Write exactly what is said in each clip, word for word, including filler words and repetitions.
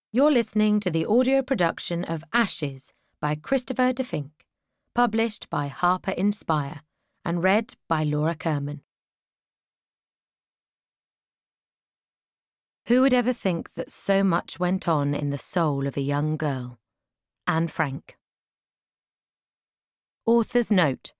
You're listening to the audio production of Ashes by Christopher de Vinck, published by Harper Inspire and read by Laura Kirman. Who would ever think that so much went on in the soul of a young girl? Anne Frank. Author's note.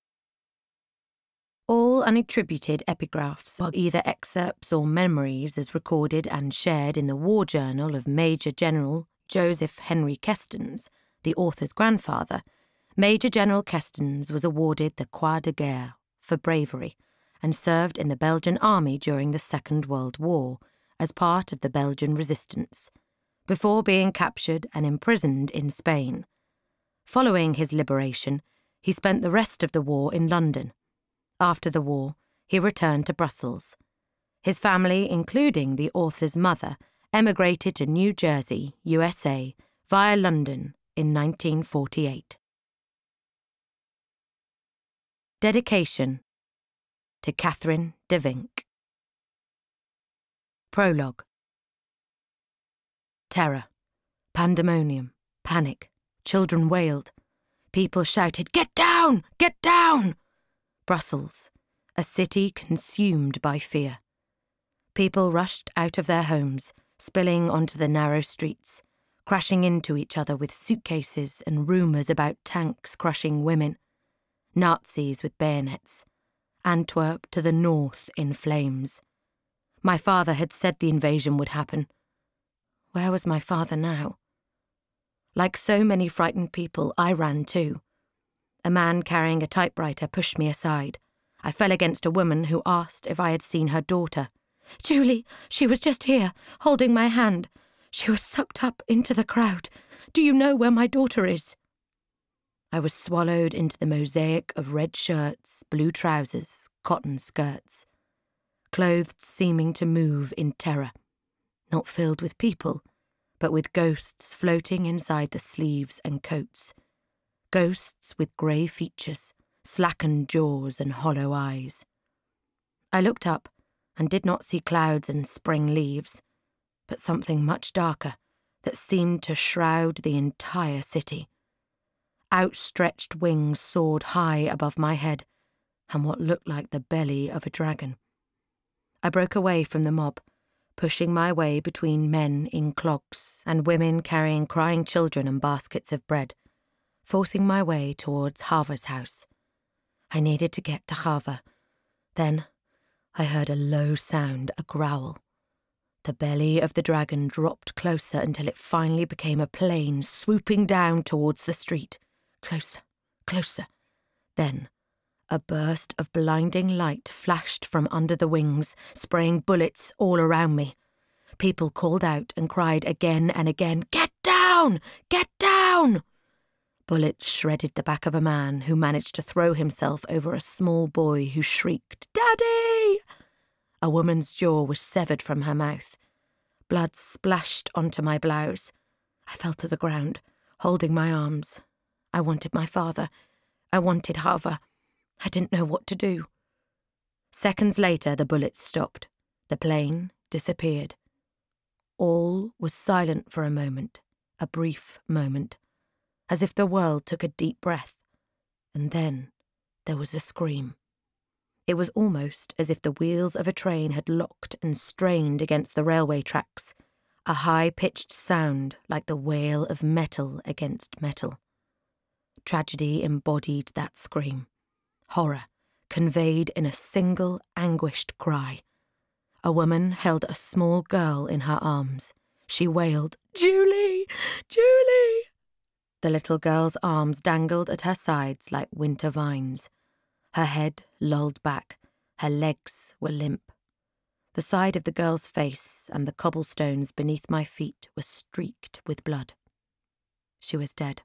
All unattributed epigraphs are either excerpts or memories as recorded and shared in the war journal of Major General Joseph Henry Kestens, the author's grandfather. Major General Kestens was awarded the Croix de Guerre for bravery and served in the Belgian army during the Second World War as part of the Belgian resistance, before being captured and imprisoned in Spain. Following his liberation, he spent the rest of the war in London. After the war, he returned to Brussels. His family, including the author's mother, emigrated to New Jersey, U S A, via London in nineteen forty-eight. Dedication to Christopher de Vinck. Prologue. Terror, pandemonium, panic. Children wailed. People shouted, "Get down! Get down!" Brussels, a city consumed by fear. People rushed out of their homes, spilling onto the narrow streets, crashing into each other with suitcases and rumours about tanks crushing women. Nazis with bayonets. Antwerp to the north in flames. My father had said the invasion would happen. Where was my father now? Like so many frightened people, I ran too. A man carrying a typewriter pushed me aside. I fell against a woman who asked if I had seen her daughter. "Julie, she was just here, holding my hand. She was sucked up into the crowd. Do you know where my daughter is?" I was swallowed into the mosaic of red shirts, blue trousers, cotton skirts, clothed seeming to move in terror, not filled with people, but with ghosts floating inside the sleeves and coats. Ghosts with grey features, slackened jaws and hollow eyes. I looked up and did not see clouds and spring leaves, but something much darker that seemed to shroud the entire city. Outstretched wings soared high above my head, and what looked like the belly of a dragon. I broke away from the mob, pushing my way between men in clogs and women carrying crying children and baskets of bread, forcing my way towards Harver's house. I needed to get to Harver. Then I heard a low sound, a growl. The belly of the dragon dropped closer until it finally became a plane swooping down towards the street. Closer, closer. Then a burst of blinding light flashed from under the wings, spraying bullets all around me. People called out and cried again and again, "Get down! Get down!" Bullets shredded the back of a man who managed to throw himself over a small boy who shrieked, "Daddy!" A woman's jaw was severed from her mouth. Blood splashed onto my blouse. I fell to the ground, holding my arms. I wanted my father. I wanted Harver. I didn't know what to do. Seconds later, the bullets stopped. The plane disappeared. All was silent for a moment, a brief moment, as if the world took a deep breath. And then there was a scream. It was almost as if the wheels of a train had locked and strained against the railway tracks, a high-pitched sound like the wail of metal against metal. Tragedy embodied that scream. Horror, conveyed in a single anguished cry. A woman held a small girl in her arms. She wailed, "Julie! Julie!" The little girl's arms dangled at her sides like winter vines. Her head lolled back. Her legs were limp. The side of the girl's face and the cobblestones beneath my feet were streaked with blood. She was dead.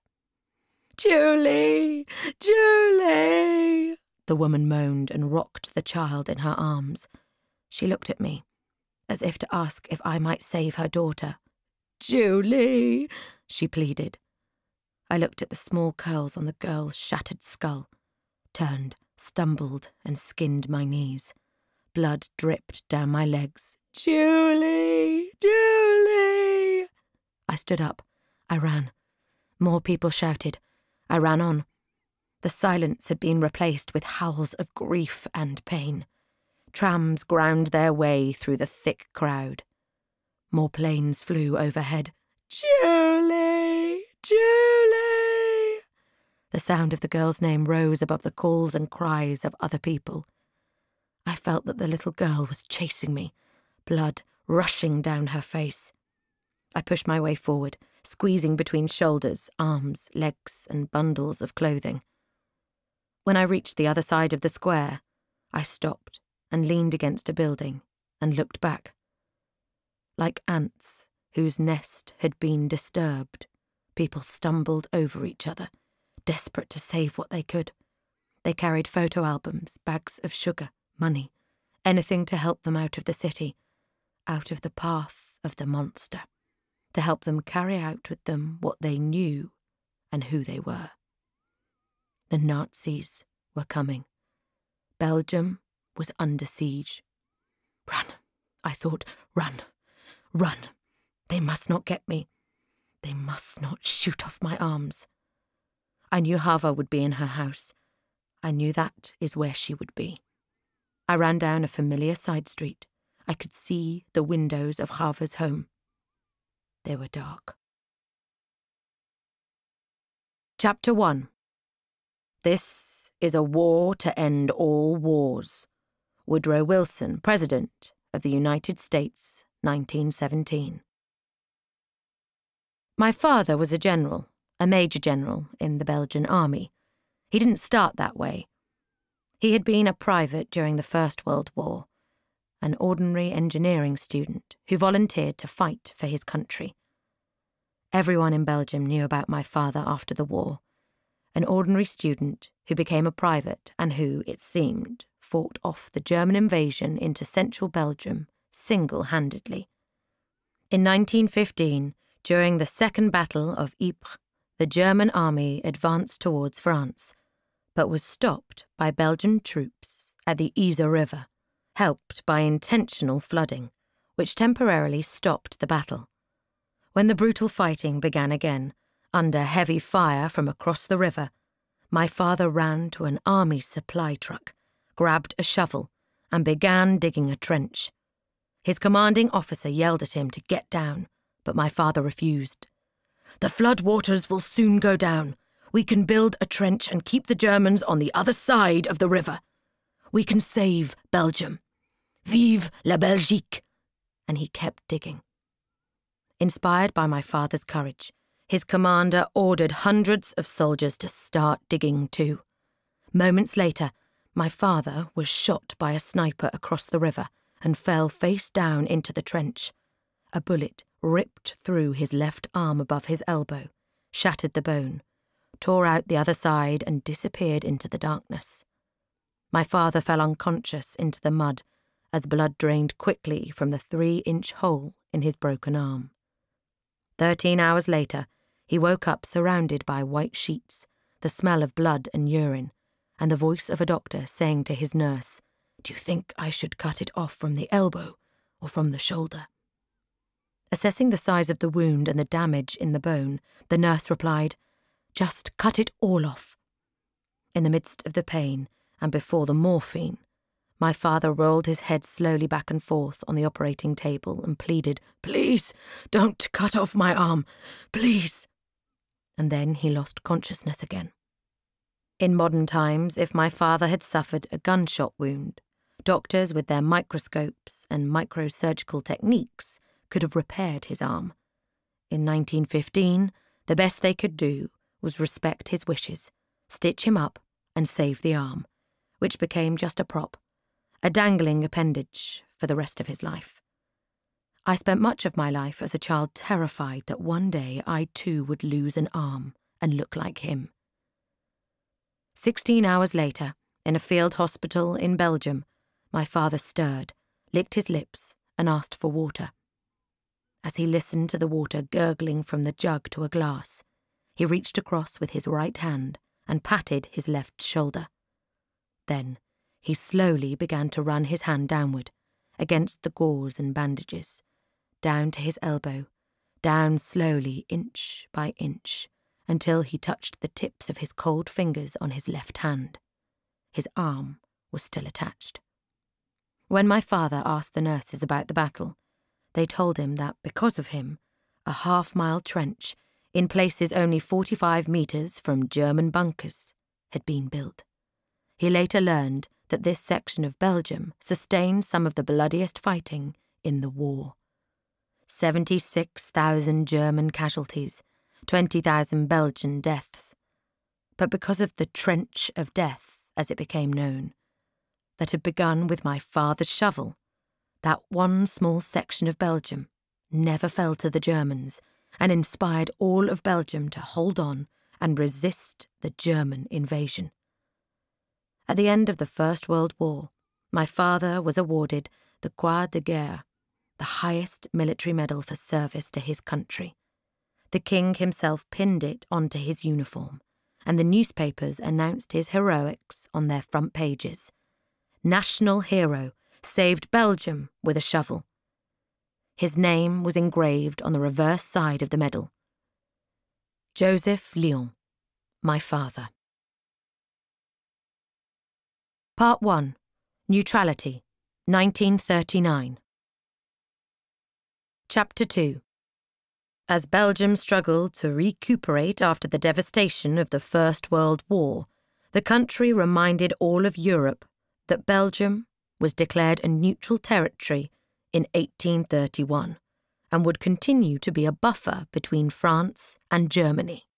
"Julie! Julie!" the woman moaned and rocked the child in her arms. She looked at me, as if to ask if I might save her daughter. "Julie!" she pleaded. I looked at the small curls on the girl's shattered skull, turned, stumbled, and skinned my knees. Blood dripped down my legs. "Julie! Julie!" stood up. I ran. More people shouted. I ran on. The silence had been replaced with howls of grief and pain. Trams ground their way through the thick crowd. More planes flew overhead. Julie! Julie! The sound of the girl's name rose above the calls and cries of other people. I felt that the little girl was chasing me, blood rushing down her face. I pushed my way forward, squeezing between shoulders, arms, legs, and bundles of clothing. When I reached the other side of the square, I stopped and leaned against a building and looked back. Like ants whose nest had been disturbed, people stumbled over each other, desperate to save what they could. They carried photo albums, bags of sugar, money, anything to help them out of the city, out of the path of the monster, to help them carry out with them what they knew and who they were. The Nazis were coming. Belgium was under siege. Run, I thought, run, run. They must not get me. They must not shoot off my arms. I knew Hava would be in her house. I knew that is where she would be. I ran down a familiar side street. I could see the windows of Hava's home. They were dark. Chapter one. This is a war to end all wars. Woodrow Wilson, President of the United States, nineteen seventeen. My father was a general, a major general in the Belgian army. He didn't start that way. He had been a private during the First World War, an ordinary engineering student who volunteered to fight for his country. Everyone in Belgium knew about my father after the war, an ordinary student who became a private and who, it seemed, fought off the German invasion into central Belgium single-handedly. In nineteen fifteen, during the Second Battle of Ypres, the German army advanced towards France, but was stopped by Belgian troops at the Yser River, helped by intentional flooding, which temporarily stopped the battle. When the brutal fighting began again, under heavy fire from across the river, my father ran to an army supply truck, grabbed a shovel, and began digging a trench. His commanding officer yelled at him to get down, but my father refused. "The flood waters will soon go down. We can build a trench and keep the Germans on the other side of the river. We can save Belgium. Vive la Belgique!" And he kept digging. Inspired by my father's courage, his commander ordered hundreds of soldiers to start digging too. Moments later, my father was shot by a sniper across the river and fell face down into the trench. A bullet ripped through his left arm above his elbow, shattered the bone, tore out the other side and disappeared into the darkness. My father fell unconscious into the mud as blood drained quickly from the three-inch hole in his broken arm. Thirteen hours later, he woke up surrounded by white sheets, the smell of blood and urine, and the voice of a doctor saying to his nurse, "Do you think I should cut it off from the elbow or from the shoulder?" Assessing the size of the wound and the damage in the bone, the nurse replied, "Just cut it all off." In the midst of the pain and before the morphine, my father rolled his head slowly back and forth on the operating table and pleaded, "Please, don't cut off my arm, please." And then he lost consciousness again. In modern times, if my father had suffered a gunshot wound, doctors with their microscopes and microsurgical techniques could have repaired his arm. In nineteen fifteen, the best they could do was respect his wishes, stitch him up, and save the arm, which became just a prop, a dangling appendage for the rest of his life. I spent much of my life as a child terrified that one day I too would lose an arm and look like him. Sixteen hours later, in a field hospital in Belgium, my father stirred, licked his lips, and asked for water. As he listened to the water gurgling from the jug to a glass, he reached across with his right hand and patted his left shoulder. Then he slowly began to run his hand downward, against the gauze and bandages, down to his elbow, down slowly inch by inch, until he touched the tips of his cold fingers on his left hand. His arm was still attached. When my father asked the nurses about the battle, they told him that because of him, a half-mile trench, in places only forty-five metres from German bunkers, had been built. He later learned that this section of Belgium sustained some of the bloodiest fighting in the war. seventy-six thousand German casualties, twenty thousand Belgian deaths. But because of the trench of death, as it became known, that had begun with my father's shovel, that one small section of Belgium never fell to the Germans and inspired all of Belgium to hold on and resist the German invasion. At the end of the First World War, my father was awarded the Croix de Guerre, the highest military medal for service to his country. The king himself pinned it onto his uniform, and the newspapers announced his heroics on their front pages. National hero, saved Belgium with a shovel. His name was engraved on the reverse side of the medal. Joseph Lyon, my father. Part one. Neutrality, nineteen thirty-nine. Chapter two. As Belgium struggled to recuperate after the devastation of the First World War, the country reminded all of Europe that Belgium was declared a neutral territory in eighteen thirty-one and would continue to be a buffer between France and Germany.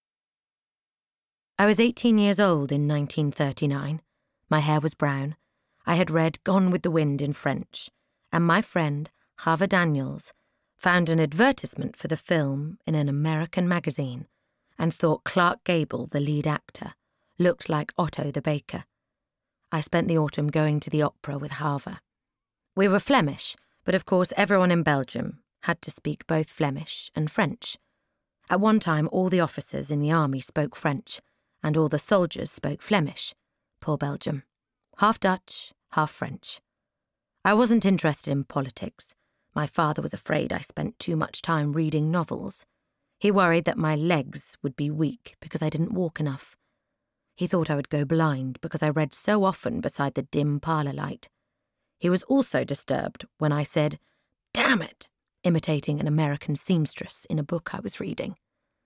I was eighteen years old in nineteen thirty-nine. My hair was brown. I had read Gone with the Wind in French, and my friend, Harvey Daniels, found an advertisement for the film in an American magazine and thought Clark Gable, the lead actor, looked like Otto the baker. I spent the autumn going to the opera with Harvey. We were Flemish, but of course everyone in Belgium had to speak both Flemish and French. At one time, all the officers in the army spoke French, and all the soldiers spoke Flemish. Poor Belgium. Half Dutch, half French. I wasn't interested in politics. My father was afraid I spent too much time reading novels. He worried that my legs would be weak because I didn't walk enough. He thought I would go blind because I read so often beside the dim parlour light. He was also disturbed when I said, "Damn it," imitating an American seamstress in a book I was reading.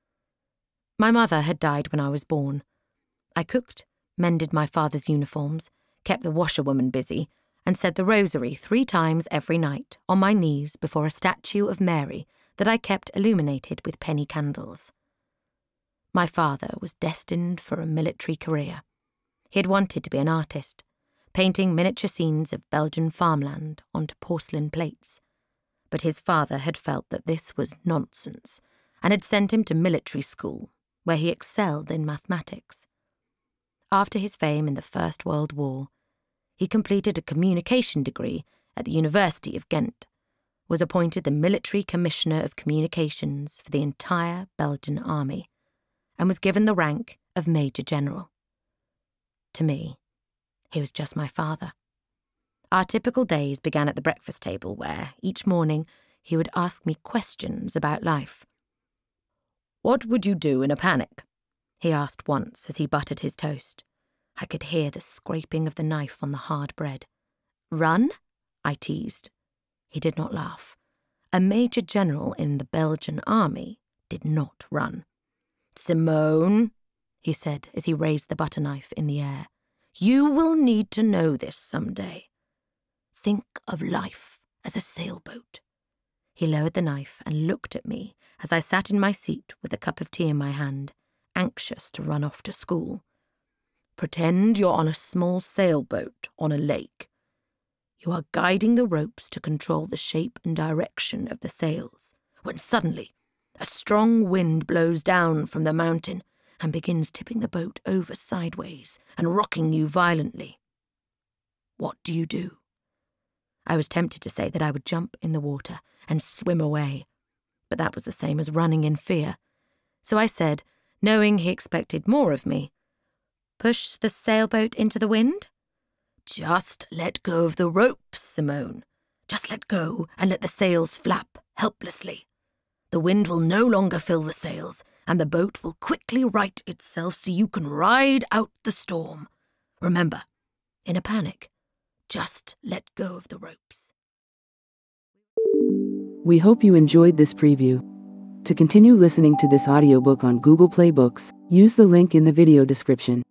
My mother had died when I was born. I cooked, mended my father's uniforms, kept the washerwoman busy, and said the rosary three times every night on my knees before a statue of Mary that I kept illuminated with penny candles. My father was destined for a military career. He had wanted to be an artist, painting miniature scenes of Belgian farmland onto porcelain plates. But his father had felt that this was nonsense and had sent him to military school, where he excelled in mathematics. After his fame in the First World War, he completed a communication degree at the University of Ghent, was appointed the Military Commissioner of Communications for the entire Belgian army, and was given the rank of Major General. To me, he was just my father. Our typical days began at the breakfast table where, each morning, he would ask me questions about life. "What would you do in a panic?" he asked once as he buttered his toast. I could hear the scraping of the knife on the hard bread. "Run?" I teased. He did not laugh. A major general in the Belgian army did not run. "Simone," he said as he raised the butter knife in the air, "you will need to know this someday. Think of life as a sailboat." He lowered the knife and looked at me as I sat in my seat with a cup of tea in my hand, anxious to run off to school. "Pretend you're on a small sailboat on a lake. You are guiding the ropes to control the shape and direction of the sails, when suddenly a strong wind blows down from the mountain and begins tipping the boat over sideways and rocking you violently. What do you do?" I was tempted to say that I would jump in the water and swim away, but that was the same as running in fear. So I said, knowing he expected more of me, "Push the sailboat into the wind?" "Just let go of the ropes, Simone. Just let go and let the sails flap helplessly. The The wind will no longer fill the sails, and the boat will quickly right itself so you can ride out the storm. Remember, in a panic, just let go of the ropes. We hope you enjoyed this preview. To continue listening to this audiobook on Google Play Books, use the link in the video description.